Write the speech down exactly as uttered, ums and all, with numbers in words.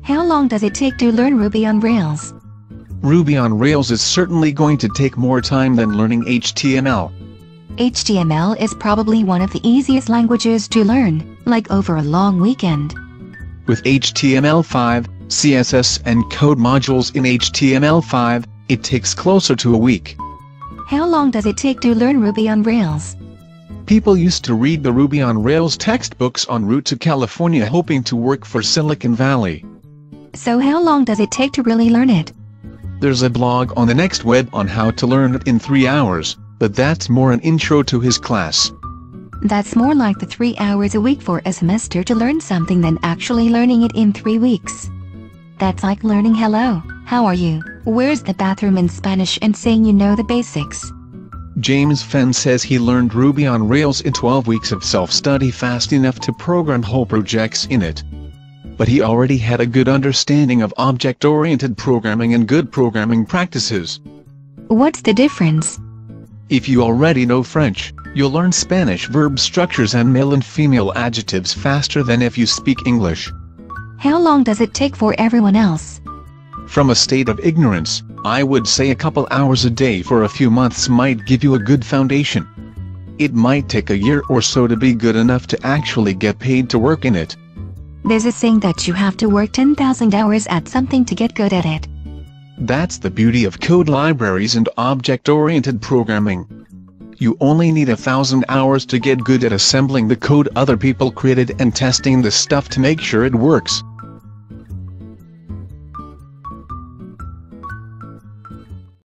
How long does it take to learn Ruby on Rails? Ruby on Rails is certainly going to take more time than learning H T M L. H T M L is probably one of the easiest languages to learn, like over a long weekend. With H T M L five, C S S and code modules in H T M L five, it takes closer to a week. How long does it take to learn Ruby on Rails? People used to read the Ruby on Rails textbooks en route to California hoping to work for Silicon Valley. So how long does it take to really learn it? There's a blog on the Next Web on how to learn it in three hours, but that's more an intro to his class. That's more like the three hours a week for a semester to learn something than actually learning it in three weeks. That's like learning hello, how are you, where's the bathroom in Spanish and saying you know the basics. James Fend says he learned Ruby on Rails in twelve weeks of self-study fast enough to program whole projects in it. But he already had a good understanding of object-oriented programming and good programming practices. What's the difference? If you already know French, you'll learn Spanish verb structures and male and female adjectives faster than if you speak English. How long does it take for everyone else? From a state of ignorance, I would say a couple hours a day for a few months might give you a good foundation. It might take a year or so to be good enough to actually get paid to work in it. There's a saying that you have to work ten thousand hours at something to get good at it. That's the beauty of code libraries and object-oriented programming. You only need a thousand hours to get good at assembling the code other people created and testing the stuff to make sure it works.